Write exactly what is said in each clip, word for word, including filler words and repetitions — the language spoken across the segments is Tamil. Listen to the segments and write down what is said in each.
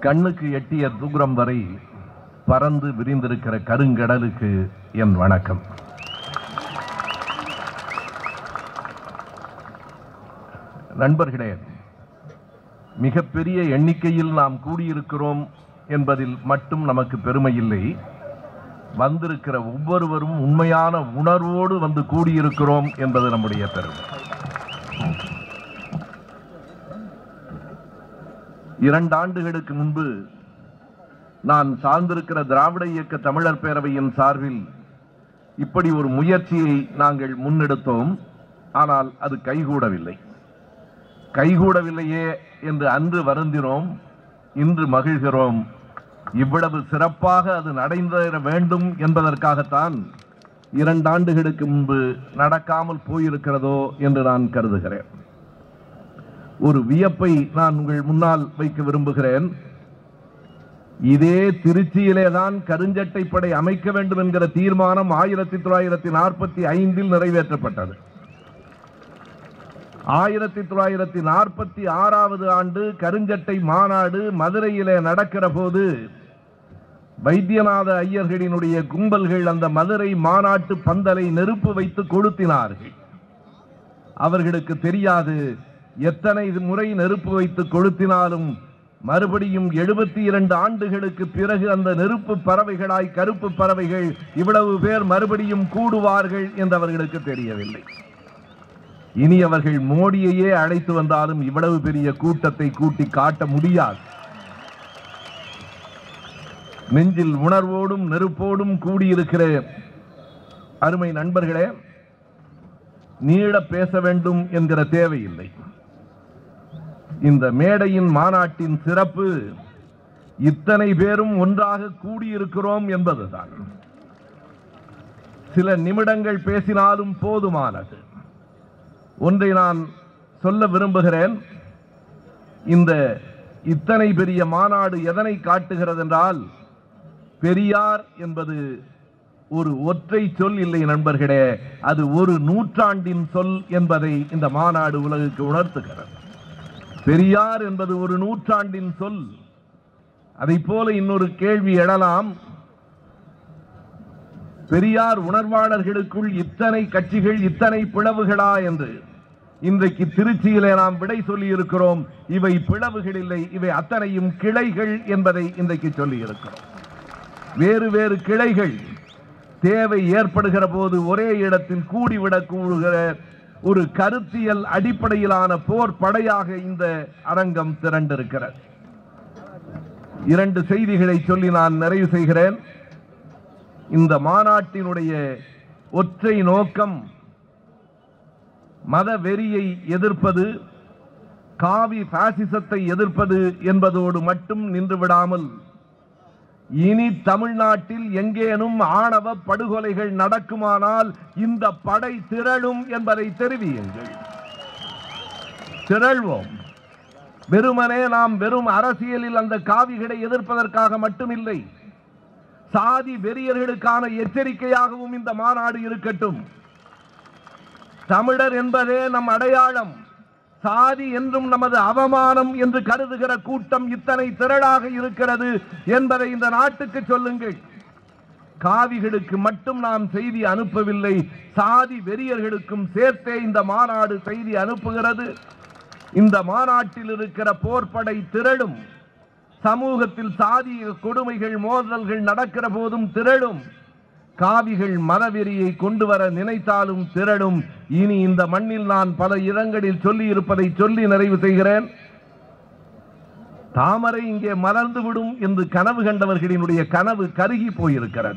கண்ணுக்கு எட்டிய தூரம் வரை பறந்து விரிந்திருக்கிற கருங்கடலுக்கு என் வணக்கம். நண்பர்களே, மிகப்பெரிய எண்ணிக்கையில் நாம் கூடியிருக்கிறோம் என்பதில் மட்டும் நமக்கு பெருமை இல்லை. வந்திருக்கிற ஒவ்வொருவரும் உண்மையான உணர்வோடு வந்து கூடியிருக்கிறோம் என்பது நம்முடைய பெருமை. இரண்டு ஆண்டுகளுக்கு முன்பு நான் சார்ந்திருக்கிற திராவிட இயக்க தமிழர் பேரவையின் சார்பில் இப்படி ஒரு முயற்சியை நாங்கள் முன்னெடுத்தோம். ஆனால் அது கைகூடவில்லை. கைகூடவில்லையே என்று அன்று வருந்தினோம், இன்று மகிழ்கிறோம். இவ்வளவு சிறப்பாக அது நடைபெற வேண்டும் என்பதற்காகத்தான் இரண்டு ஆண்டுகளுக்கு முன்பு நடக்காமல் போயிருக்கிறதோ என்று நான் கருதுகிறேன். ஒரு வியப்பை நான் உங்கள் முன்னால் வைக்க விரும்புகிறேன். இதே திருச்சியிலேதான் கருஞ்சட்டை படை அமைக்க வேண்டும் என்கிற தீர்மானம் ஆயிரத்தி தொள்ளாயிரத்தி நாற்பத்தி ஐந்தில் நிறைவேற்றப்பட்டது. ஆயிரத்தி தொள்ளாயிரத்தி நாற்பத்தி ஆறாவது ஆண்டு கருஞ்சட்டை மாநாடு மதுரையிலே நடக்கிற போது வைத்தியநாத ஐயர்களினுடைய கும்பல்கள் அந்த மதுரை மாநாட்டு பந்தலை நெருப்பு வைத்து கொளுத்தினார்கள். அவர்களுக்கு தெரியாது, எத்தனை முறை நெருப்பு வைத்து கொளுத்தினாலும் மறுபடியும் எழுபத்தி இரண்டு ஆண்டுகளுக்கு பிறகு அந்த நெருப்பு பறவைகளாய் கருப்பு பறவைகள் இவ்வளவு பேர் மறுபடியும் கூடுவார்கள் என்று அவர்களுக்கு தெரியவில்லை. இனி அவர்கள் மோடியையே அழைத்து வந்தாலும் இவ்வளவு பெரிய கூட்டத்தை கூட்டி காட்ட முடியாது. நெஞ்சில் உணர்வோடும் நெருப்போடும் கூடியிருக்கிற அருமை நண்பர்களே, நீள பேச வேண்டும் என்கிற தேவையில்லை. இந்த மேடையின் மாநாட்டின் சிறப்பு இத்தனை பேரும் ஒன்றாக கூடியிருக்கிறோம் என்பதுதான். சில நிமிடங்கள் பேசினாலும் போதுமானது. ஒன்றை நான் சொல்ல விரும்புகிறேன். இந்த இத்தனை பெரிய மாநாடு எதனை காட்டுகிறது என்றால், பெரியார் என்பது ஒரு ஒற்றை சொல் இல்லை நண்பர்களே, அது ஒரு நூற்றாண்டின் சொல் என்பதை இந்த மாநாடு உலகுக்கு உணர்த்துகிறது. பெரியார் என்பது ஒரு நூற்றாண்டின் சொல். அதை போல இன்னொரு கேள்வி எழலாம், பெரியார் உணர்வாளர்களுக்குள் இத்தனை கட்சிகள் இத்தனை பிளவுகளா என்று. இன்றைக்கு திருச்சியிலே நாம் விடை சொல்லி இருக்கிறோம், இவை பிளவுகள் இல்லை, இவை அத்தனையும் கிளைகள் என்பதை இன்றைக்கு சொல்லி இருக்கிறோம். வேறு வேறு கிளைகள் தேவை ஏற்படுகிற போது ஒரே இடத்தில் கூடிவிடக் கூடுகிற ஒரு கருத்தியல் அடிப்படையிலான போர் படையாக இந்த அரங்கம் திரண்டிருக்கிறது. இரண்டு செய்திகளை சொல்லி நான் நிறைவு செய்கிறேன். இந்த மாநாட்டினுடைய ஒற்றை நோக்கம் மத வெறியை எதிர்ப்பது, காவி பாசிசத்தை எதிர்ப்பது என்பதோடு மட்டும் நின்று விடாமல், இனி தமிழ்நாட்டில் எங்கேனும் ஆணவ படுகொலைகள் நடக்குமானால் இந்த படை திரளும் என்பதை தெரிவியுங்கள். திரள்வோம். வெறுமனே நாம் வெறும் அரசியலில் அந்த காவிகளை எதிர்ப்பதற்காக மட்டுமில்லை, சாதி வெறியர்களுக்கான எச்சரிக்கையாகவும் இந்த மாநாடு இருக்கட்டும். தமிழர் என்பதே நம் அடையாளம். சாதி என்றும் நமது அவமானம் என்று கருதுகிற கூட்டம் இத்தனை திரளாக இருக்கிறது என்பதை இந்த நாட்டுக்கு சொல்லுங்கள். காவிகளுக்கு மட்டும் நாம் செய்தி அனுப்பவில்லை, சாதி வெறியர்களுக்கும் சேர்த்தே இந்த மாநாடு செய்தி அனுப்புகிறது. இந்த மாநாட்டில் இருக்கிற போர்ப்படை திரளும். சமூகத்தில் சாதிய கொடுமைகள் மோதல்கள் நடக்கிற போதும் திரளும். காவிகள் மதவெறியை கொண்டு வர நினைத்தாலும் திரளும். இனி இந்த மண்ணில் நான் பல இடங்களில் சொல்லி இருப்பதை சொல்லி நிறைவு செய்கிறேன். தாமரை இங்கே மலர்ந்து விடும் என்று கனவு கண்டவர்களினுடைய கனவு கருகி போயிருக்கிறது.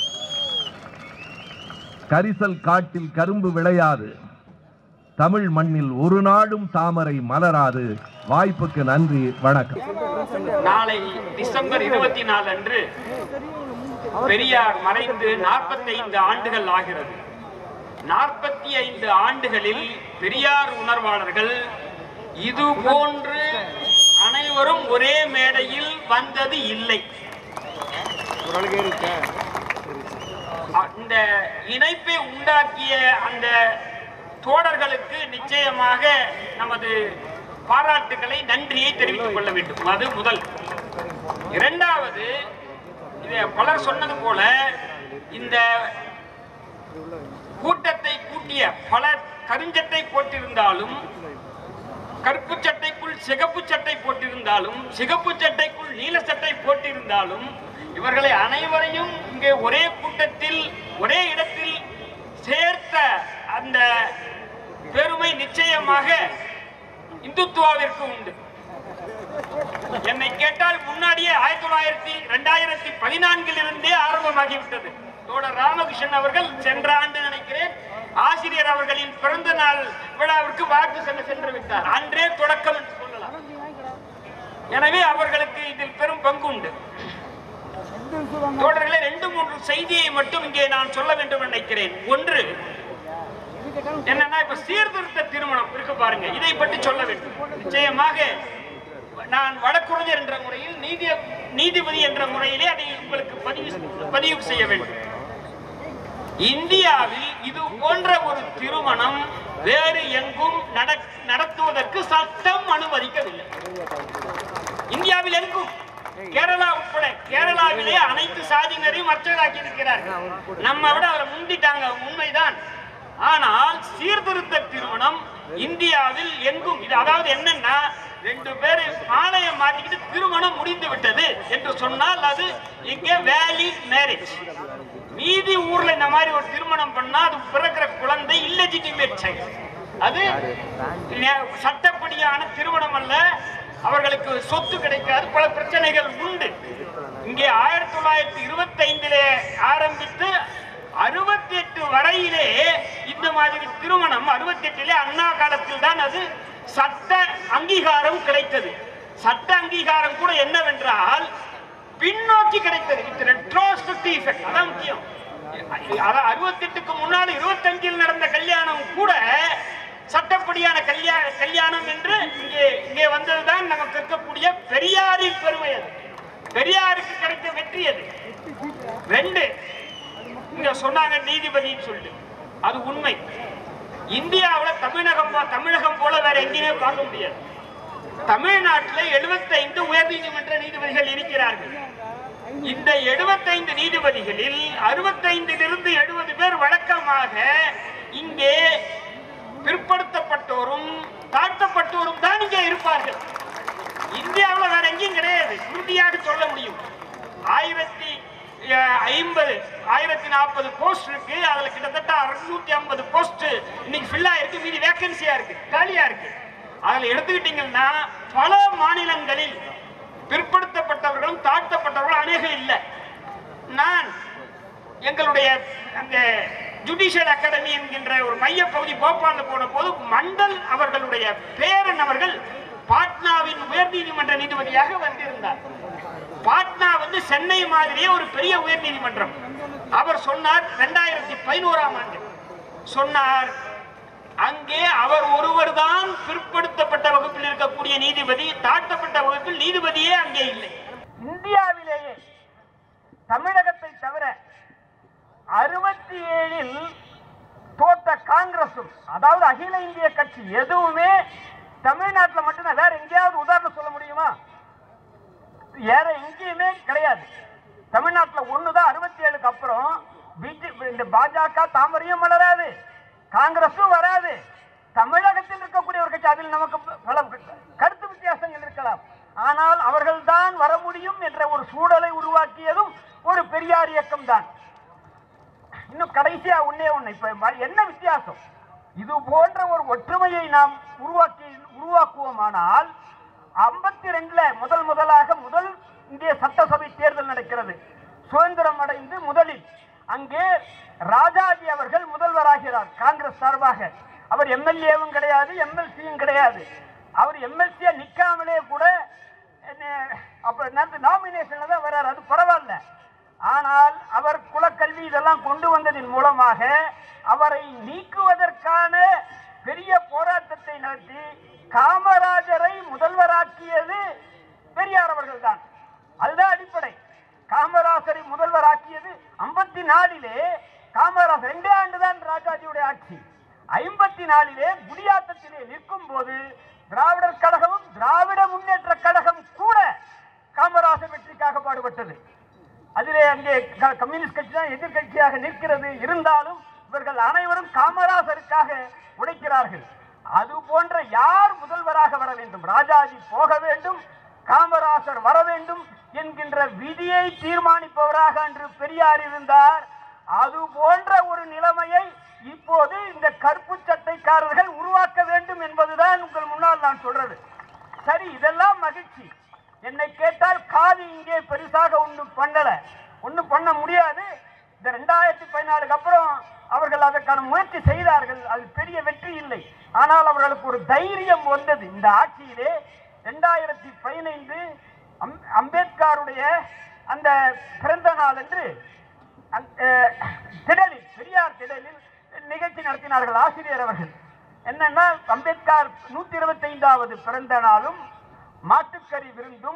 கரிசல் காட்டில் கரும்பு விளையாது, தமிழ் மண்ணில் ஒரு நாளும் தாமரை மலராது. வாய்ப்புக்கு நன்றி, வணக்கம். நாளை டிசம்பர் இருபத்தி நாலு அன்று பெரியார் மறைந்து நாற்பத்தி ஐந்து ஆண்டுகள் ஆகிறது. நாற்பத்தி ஐந்து ஆண்டுகளில் பெரியார் உணர்வாளர்கள் இது போன்று அனைவரும் ஒரே மேடையில் வந்தது இல்லை. இந்த இணைப்பை உண்டாக்கிய அந்த தோழர்களுக்கு நிச்சயமாக நமது பாராட்டுகளை நன்றியை தெரிவித்துக் கொள்ள வேண்டும். அது முதல். இரண்டாவது, இதை பலர் சொன்னது போல இந்த கூட்டத்தை கூட்டிய பலர் கருஞ்சட்டை போட்டிருந்தாலும், கருப்பு சட்டைக்குள் சிகப்பு சட்டை போட்டிருந்தாலும், சிகப்பு சட்டைக்குள் நீல சட்டை போட்டிருந்தாலும், இவர்களை அனைவரையும் இங்கே ஒரே கூட்டத்தில் ஒரே இடத்தில் சேர்த்த அந்த பெருமை நிச்சயமாக இந்துத்துவாவிற்கு உண்டு. என்னை கேட்டால் முன்னாடியே ஆயிரத்தி தொள்ளாயிரத்தி இரண்டாயிரத்தி பதினான்கில் இருந்தே ஆரம்பமாகிவிட்டது. தோழர் ராமகிருஷ்ணன் அவர்கள் சென்ற ஆண்டு நினைக்கிறேன் ஆசிரியர் அவர்களின் பிறந்த நாள் விழாவிற்கு வாழ்த்து சென்று சென்று விட்டார். அன்றே தொடக்கம் என்று சொல்லலாம். எனவே அவர்களுக்கு இதில் பெரும் பங்கு உண்டு. தோழர்களே, ரெண்டு மூன்று செய்தியை மட்டும் இங்கே நான் சொல்ல வேண்டும் நினைக்கிறேன். ஒன்று என்னன்னா, இப்ப சீர்திருத்த திருமணம் இருக்கு பாருங்க, இதை பற்றி சொல்ல வேண்டும். நிச்சயமாக நான் வழக்குரைஞர் என்ற முறையில், நீதி நீதிபதி என்ற முறையிலே அதை உங்களுக்கு பதிவு பதிவு செய்ய வேண்டும். இந்தியாவில் இது போன்ற ஒரு திருமணம் வேறு எங்கும் நடத்துவதற்கு சட்டம் அனுமதிக்கவில்லை. இந்தியாவில் எங்கும், கேரளா உட்பட, கேரளாவிலே அனைத்து சாதியினரையும் அர்ச்சகராக்கி இருக்கிறார்கள். நம்ம விட அவரை முந்திட்டாங்க, உண்மைதான். ஆனால் சீர்திருத்த திருமணம் இந்தியாவில் எங்கும், இது அதாவது என்னன்னா, ரெண்டு பேரு மாலையை மாட்டிக்கிட்டு திருமணம் முடிந்து விட்டது என்று சொன்னால் அது இங்கே வேலிட் மேரேஜ். மீதி ஊர்ல இந்த மாதிரி ஒரு திருமணம் பண்ணா அது பிறக்கிற குழந்தை இல்லெஜிட்டிமேட் சைல்ட், அது சட்டப்படியான திருமணம் அல்ல. அவர்களுக்கு சொத்து கிடைக்காது, பல பிரச்சனைகள் உண்டு. இங்கே ஆயிரத்தி தொள்ளாயிரத்தி இருபத்தி ஐந்திலே ஆரம்பித்து அறுபத்தி எட்டு வரையிலே இந்த மாதிரி திருமணம், அறுபத்தி எட்டிலே அண்ணா காலத்தில் தான் அது சட்ட அங்கீகாரம் கிடைத்தது. சட்ட அங்கீகாரம் கூட என்னவென்றால் பின்னோக்கி கிடைத்தது. அதான் முக்கியம். அறுபத்தி எட்டுக்கு முன்னால் இருபத்தி அஞ்சில் நடந்த கல்யாணம் கூட சட்டப்படியான கல்யாண கல்யாணம் என்று இங்கே இங்கே வந்ததுதான் நமக்கு இருக்கக்கூடிய பெரியாரின் பெருமை. அது பெரியாருக்கு கிடைத்த வெற்றி. அது ரெண்டு இங்க சொன்னாங்க நீதிபதினு சொல்லிட்டு, அது உண்மை. இந்தியாவில் தமிழகம் தமிழகம் போல வேற எங்கேயுமே பார்க்க முடியாது. தமிழ்நாட்டில் எழுபத்தி ஐந்து உயர் நீதிமன்ற நீதிபதிகள் இருக்கிறார்கள். இந்த எழுபத்தி ஐந்து நீதிபதிகளில் அறுபத்தி ஐந்திலிருந்து எழுபது பேர் வழக்கமாக இங்கே பிற்படுத்தப்பட்டோரும் தாழ்த்தப்பட்டோரும் தான் இங்கே இருப்பார்கள். இந்தியாவில் வேற எங்கேயும் கிடையாது. உறுதியாக சொல்ல முடியும். ஆயிரத்தி ஐம்பது ஆயிரத்தி நாற்பது போஸ்ட் இருக்கு. அதுல கிட்டத்தட்ட அறுநூத்தி ஐம்பது போஸ்ட் இன்னைக்கு ஃபில்லா இருக்கு. மீதி வேகன்சியா இருக்கு, காலியா இருக்கு. அதுல எடுத்துக்கிட்டீங்கன்னா பல மாநிலங்களில் பிற்படுத்தப்பட்டவர்களும் தாழ்த்தப்பட்டவர்களும் அநேகம் இல்லை. நான் எங்களுடைய அந்த ஜுடிஷியல் அகாடமி என்கின்ற ஒரு மைய பகுதி போபாலில் போன போது மண்டல் அவர்களுடைய பேரன் அவர்கள் பாட்னாவின் உயர் நீதிமன்ற நீதிபதியாக வந்திருந்தார். பாட்னா வந்து சென்னை மாதிரியே ஒரு பெரிய உயர் நீதிமன்றம். அவர் சொன்னார், இரண்டாயிரத்தி பதினோராம் ஆண்டு சொன்னார், அங்கே அவர் ஒருவர் தான் பிற்படுத்தப்பட்ட வகுப்பில் இருக்கக்கூடிய நீதிபதி, தாழ்த்தப்பட்ட வகுப்பில் நீதிபதியே அங்கே இல்லை. இந்தியாவிலேயே தமிழகத்தை தவிர அறுபத்தி ஏழில் தோற்ற காங்கிரசும், அதாவது அகில இந்திய கட்சி எதுவுமே தமிழ்நாட்டில் மட்டும்தான். வேற எங்கேயாவது உதாரணம் சொல்ல முடியுமா? வேற எங்கேயுமே கிடையாது. தமிழ்நாட்டில் ஒண்ணுதான். அறுபத்தி ஏழுக்கு அப்புறம் பிஜேபி, இந்த பாஜக தாமரையும் வளராது, காங்கிரஸும் வராது. தமிழகத்தில் இருக்கக்கூடிய ஒரு கட்சி, அதில் நமக்கு பல கருத்து வித்தியாசங்கள் இருக்கலாம், ஆனால் அவர்கள் தான் வர முடியும் என்ற ஒரு சூழலை உருவாக்கியதும் ஒரு பெரியார் இயக்கம் தான். இன்னும் கடைசியா ஒன்னே ஒண்ணு, இப்ப என்ன வித்தியாசம்? இது போன்ற ஒரு ஒற்றுமையை நாம் உருவாக்கி உருவாக்குவோமானால் ஐம்பத்தி ரெண்டுல முதல் முதலாக முதல் இந்திய சட்டசபை தேர்தல் நடக்கிறது. சுதந்திரம் அடைந்து முதலில் அங்கே ராஜாஜி அவர்கள் முதல்வராகிறார் காங்கிரஸ் சார்பாக. அவர் எம்எல்ஏவும் கிடையாது, எம்எல்சியும் கிடையாது. அவர் எம்எல்சியா நிக்காமலே கூட நாமினேஷன்ல தான் வர்றாரு. அது பரவாயில்ல. ஆனால் அவர் குலக்கல்வி இதெல்லாம் கொண்டு வந்ததின் மூலமாக அவரை நீக்குவதற்கான பெரிய போராட்டத்தை நடத்தி காமராஜரை முதல்வராக்கியது பெரியார் அவர்கள் தான். அதுதான் அடிப்படை. காமராஜரை முதல்வராக்கியது ஐம்பத்தி நாலிலே காமராஜர் ரெண்டே ஆண்டுதான் ராஜாஜியுடைய ஆட்சி. ஐம்பத்தி நாலிலே குடியாத்தத்திலே நிற்கும் போது திராவிடர் கழகமும் திராவிட முன்னேற்ற கழகம் கூட காமராசர் வெற்றிக்காக பாடுபட்டது. அதிலே அங்கே கம்யூனிஸ்ட் கட்சி தான் எதிர்கட்சியாக நிற்கிறது. இருந்தாலும் இவர்கள் அனைவரும் காமராசருக்காக உழைக்கிறார்கள். அது போன்ற யார் முதல்வராக வர வேண்டும்? ராஜாஜி போக வேண்டும், காமராசர் வர வேண்டும் என்கின்ற விதியை தீர்மானிப்பவராக அன்று பெரியார் இருந்தார். அது போன்ற ஒரு நிலைமையை இப்போது இந்த கருப்பு சட்டைக்காரர்கள் உருவாக்க வேண்டும் என்பதுதான் உங்கள் முன்னால் நான் சொல்றது. சரி, இதெல்லாம் மகிழ்ச்சி. என்னை கேட்டால் காதி இங்கே பெருசாக ஒன்றும் பண்ணல, ஒன்றும் பண்ண முடியாது. இந்த ரெண்டாயிரத்தி பதினாலுக்கு அப்புறம் அவர்கள் அதற்கான முயற்சி செய்தார்கள். அது பெரிய வெற்றி இல்லை. ஆனால் அவர்களுக்கு ஒரு தைரியம் வந்தது இந்த ஆட்சியிலே. ரெண்டாயிரத்தி பதினைந்து அம்பேத்கருடைய அந்த பிறந்த நாள் என்று திடலில், பெரியார் திடலில் நிகழ்ச்சி நடத்தினார்கள் ஆசிரியர் அவர்கள். என்னன்னா, அம்பேத்கர் நூத்தி இருபத்தி ஐந்தாவது பிறந்த நாளும் மாட்டுக்கறி விருந்தும்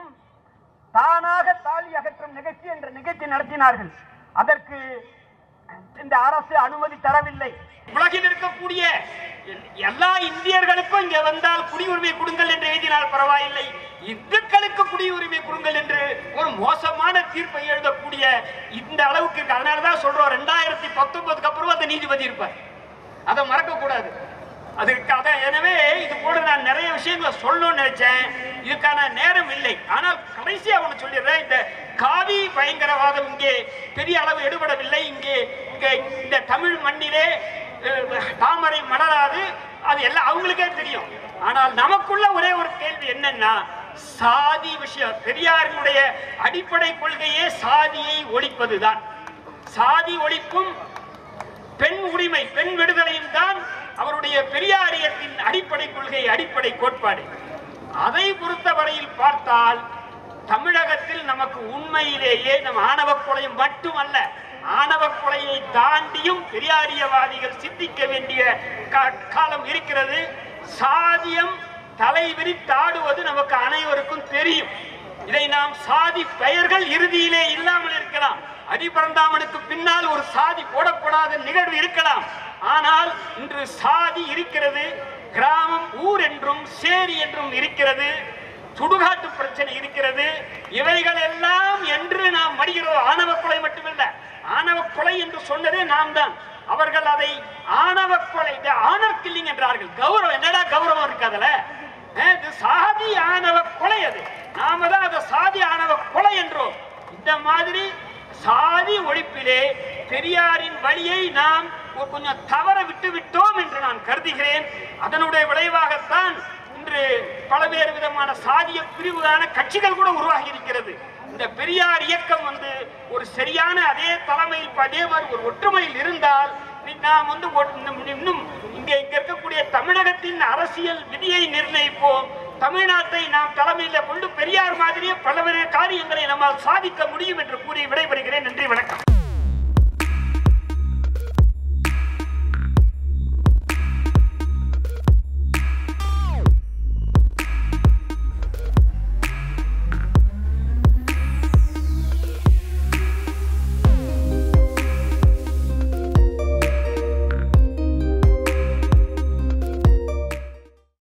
தானாக தாலி அகற்றும் நிகழ்ச்சி என்ற நிகழ்ச்சி நடத்தினார்கள். அதற்கு இந்த அரசு அனுமதி தரவில்லை. உலகில் இருக்கக்கூடிய எல்லா இந்தியர்களுக்கும் இங்க வந்தால் குடியுரிமை கொடுங்கள் என்று எழுதினால் பரவாயில்லை, இந்துக்களுக்கு குடியுரிமை கொடுங்கள் என்று ஒரு மோசமான தீர்ப்பை எழுதக்கூடிய இந்த அளவுக்கு இருக்கு. அதனாலதான் சொல்றோம், ரெண்டாயிரத்தி பத்தொன்பதுக்கு அப்புறம் அந்த நீதிபதி இருப்பார். அதை மறக்க கூடாது. அதுக்கு அதை எனவே இது போல நான் நிறைய விஷயங்களை சொல்லணும்னு நினைச்சேன், இதுக்கான நேரம் இல்லை. ஆனால் கடைசியா ஒன்று சொல்லிடுறேன். இந்த காவி பயங்கரவாதம் இங்கே பெரிய அளவு எடுபடவில்லை. இங்கே இந்த தமிழ் மண்ணிலே தாமரை மலராது, அது எல்லாம் அவங்களுக்கே தெரியும். ஆனால் நமக்குள்ள ஒரே ஒரு கேள்வி என்னன்னா, சாதி விஷயம். பெரியாரினுடைய அடிப்படை கொள்கையே சாதியை ஒழிப்பதுதான். சாதி ஒழிப்பும் பெண் உரிமை, பெண் விடுதலையும் தான் அவருடைய பெரியாரியத்தின் அடிப்படை கொள்கை, அடிப்படை கோட்பாடு. அதை பொறுத்தவரையில் பார்த்தால் தமிழகத்தில் நமக்கு உண்மையிலேயே நம் ஆணவ கொலையும் மட்டுமல்ல, ஆணவ கொலையை தாண்டியும் பெரியாரியவாதிகள் சிந்திக்க வேண்டிய காலம் இருக்கிறது. சாதியம் தலைவிரித்தாடுவது நமக்கு அனைவருக்கும் தெரியும். இதை நாம் சாதி பெயர்கள் இறுதியிலே இல்லாமல் இருக்கலாம். அடிபரந்தாமனுக்கு பின்னால் ஒரு சாதி போடப்படாத நிகழ்வு இருக்கலாம். ஆனால் இன்று சாதி இருக்கிறது. கிராமம் ஊர் என்றும் சேரி என்றும் இருக்கிறது. சுடுகாட்டு பிரச்சனை இருக்கிறது. இவைகள் எல்லாம் என்று நாம் மடிகிறோம். ஆணவ கொலை மட்டுமல்ல, ஆணவ கொலை என்று சொன்னதே நாம் தான். அவர்கள் அதை ஆணவ கொலை, ஆனர் கில்லிங் என்றார்கள். கௌரவம் என்னடா கௌரவம் இருக்காதுல, சாதி ஆணவ கொலை. அது நாம தான் அதை சாதி ஆணவ கொலை என்றோம். இந்த மாதிரி சாதி ஒழிப்பிலே பெரியாரின் வழியை நாம் கொஞ்சம் தவற விட்டு விட்டோம் என்று நான் கருதுகிறேன். அதனுடைய விளைவாகத்தான் இன்று பல்வேறு விதமான சாதிய பிரிவுகளான கட்சிகள் கூட உருவாகி இருக்கிறது. இந்த பெரியார் இயக்கம் வந்து ஒரு சரியான அதே தலைமையில் அதே மாதிரி ஒரு ஒற்றுமையில் இருந்தால் நாம் வந்து இன்னும் இங்க இங்க இருக்கக்கூடிய தமிழகத்தின் அரசியல் விதியை நிர்ணயிப்போம். தமிழ்நாட்டை நாம் தலைமையில கொண்டு பெரியார் மாதிரியே பல்வேறு காரியங்களை நம்மால் சாதிக்க முடியும் என்று கூறி விடைபெறுகிறேன். நன்றி, வணக்கம்.